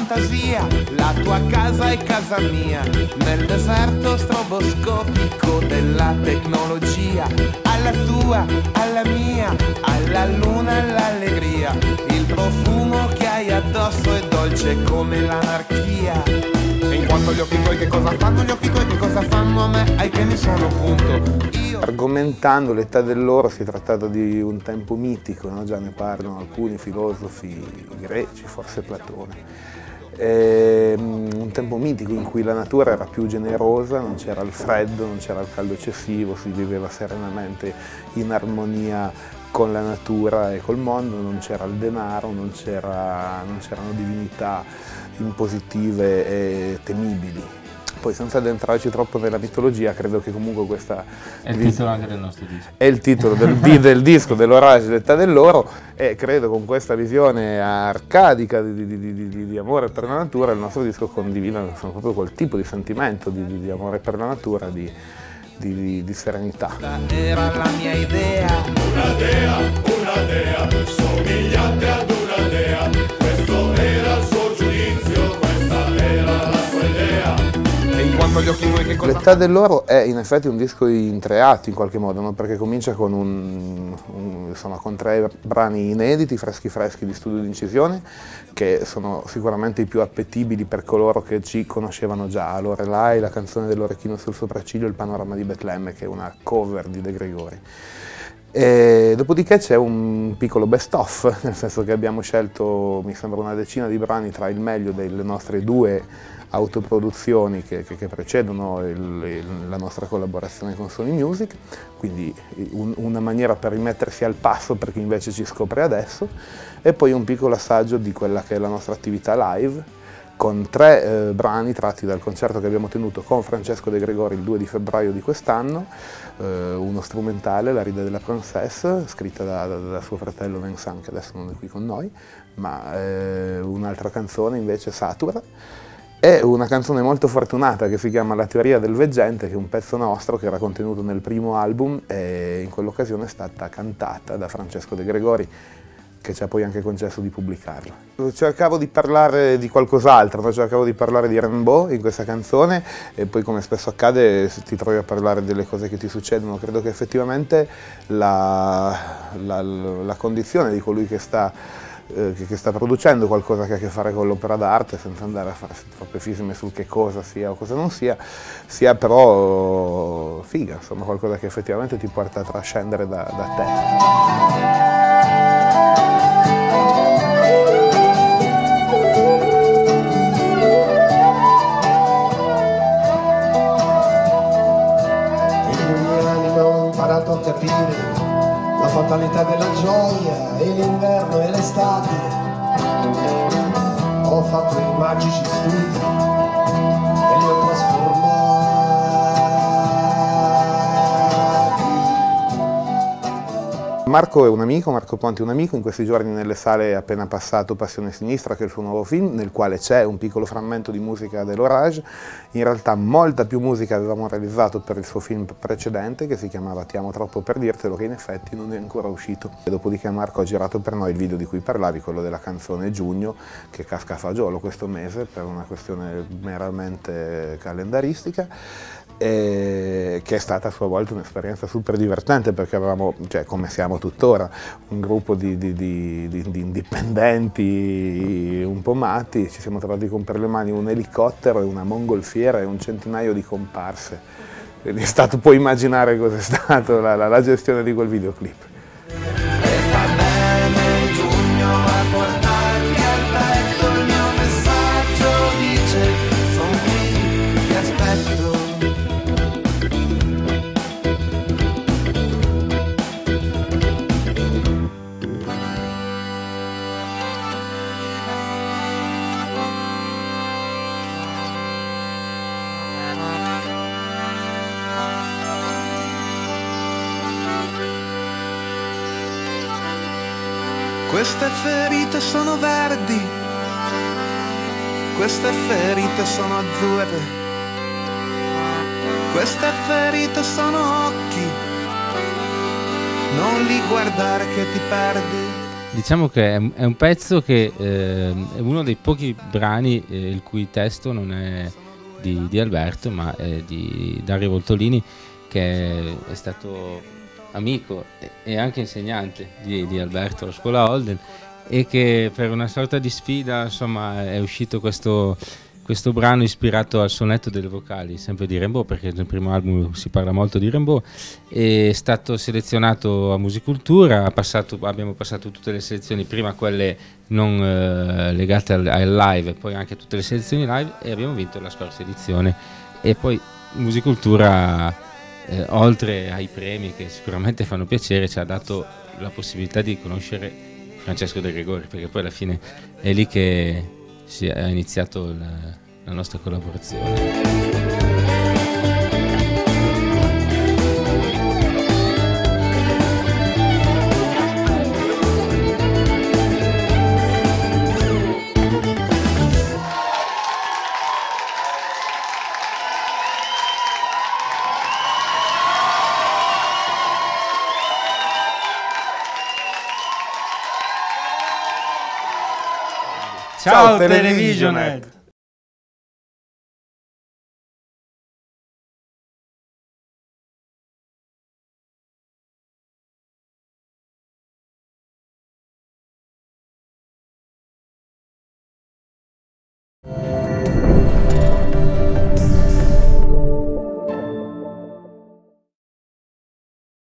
fantasia, la tua casa è casa mia, nel deserto stroboscopico della tecnologia, alla tua, alla mia, alla luna, all'allegria, il profumo che hai addosso è dolce come l'anarchia. E in quanto agli occhi tuoi che cosa fanno, gli occhi tuoi che cosa fanno a me, ai che mi sono punto. Argomentando l'età dell'oro si è trattato di un tempo mitico, no? Già ne parlano alcuni filosofi greci, forse Platone. Un tempo mitico in cui la natura era più generosa, non c'era il freddo, non c'era il caldo eccessivo, si viveva serenamente in armonia con la natura e col mondo, non c'era il denaro, non c'erano divinità impositive e temibili. Poi senza addentrarci troppo nella mitologia, credo che comunque questa... È il titolo anche del nostro disco. È il titolo del disco, dell'Orage, l'età dell'oro, e credo con questa visione arcadica di amore per la natura il nostro disco condivida proprio quel tipo di sentimento di amore per la natura, di serenità. Era la mia idea. Una dea, somigliante ad una dea, questo era il suo giudizio, questa era la sua idea. L'età dell'oro è in effetti un disco in tre atti in qualche modo, no? Perché comincia con, con 3 brani inediti, freschi di studio di incisione, che sono sicuramente i più appetibili per coloro che ci conoscevano già. Lorelai, la canzone dell'orecchino sul sopracciglio, il panorama di Betlemme, che è una cover di De Gregori. E dopodiché c'è un piccolo best-of, nel senso che abbiamo scelto, mi sembra, una decina di brani tra il meglio delle nostre 2 autoproduzioni che precedono la nostra collaborazione con Sony Music, quindi una maniera per rimettersi al passo per chi invece ci scopre adesso, e poi un piccolo assaggio di quella che è la nostra attività live, con 3 brani tratti dal concerto che abbiamo tenuto con Francesco De Gregori il 2 di febbraio di quest'anno, uno strumentale, La ride della princesse, scritta da suo fratello Vincent, che adesso non è qui con noi, ma un'altra canzone invece, Satura, e una canzone molto fortunata che si chiama La teoria del veggente, che è un pezzo nostro che era contenuto nel primo album e in quell'occasione è stata cantata da Francesco De Gregori, che ci ha poi anche concesso di pubblicarla. Cercavo di parlare di qualcos'altro, no? Cercavo di parlare di Rimbaud in questa canzone, e poi, come spesso accade, ti trovi a parlare delle cose che ti succedono. Credo che effettivamente la condizione di colui che sta producendo qualcosa che ha a che fare con l'opera d'arte, senza andare a fare troppe fisime sul che cosa sia o cosa non sia però figa, insomma, qualcosa che effettivamente ti porta a trascendere da te. A capire la fatalità della gioia e l'inverno e l'estate. Ho fatto i magici studi e li ho trasformati. Marco è un amico, Marco Ponti è un amico, in questi giorni nelle sale è appena passato Passione Sinistra, che è il suo nuovo film, nel quale c'è un piccolo frammento di musica dell'Orage. In realtà molta più musica avevamo realizzato per il suo film precedente, che si chiamava Ti amo troppo per dirtelo, che in effetti non è ancora uscito. E dopodiché Marco ha girato per noi il video di cui parlavi, quello della canzone Giugno, che casca a fagiolo questo mese per una questione meramente calendaristica, che è stata a sua volta un'esperienza super divertente, perché avevamo, come siamo tuttora, un gruppo di indipendenti un po' matti. Ci siamo trovati con per le mani un elicottero e una mongolfiera e un centinaio di comparse. Quindi puoi immaginare cos'è stata la gestione di quel videoclip. Queste ferite sono verdi, queste ferite sono azzurre, queste ferite sono occhi, non li guardare che ti perdi. Diciamo che è un pezzo che è uno dei pochi brani il cui testo non è di Alberto, ma è di Dario Voltolini, che è stato amico e anche insegnante di Alberto alla scuola Holden, e che per una sorta di sfida, insomma, è uscito questo brano ispirato al sonetto delle vocali, sempre di Rimbaud, perché nel primo album si parla molto di Rimbaud. È stato selezionato a Musicultura, abbiamo passato tutte le selezioni, prima quelle non legate al live, poi anche tutte le selezioni live, e abbiamo vinto la scorsa edizione. E poi Musicultura, oltre ai premi che sicuramente fanno piacere, ci ha dato la possibilità di conoscere Francesco De Gregori, perché poi alla fine è lì che è iniziato la nostra collaborazione. Ciao Televisionet!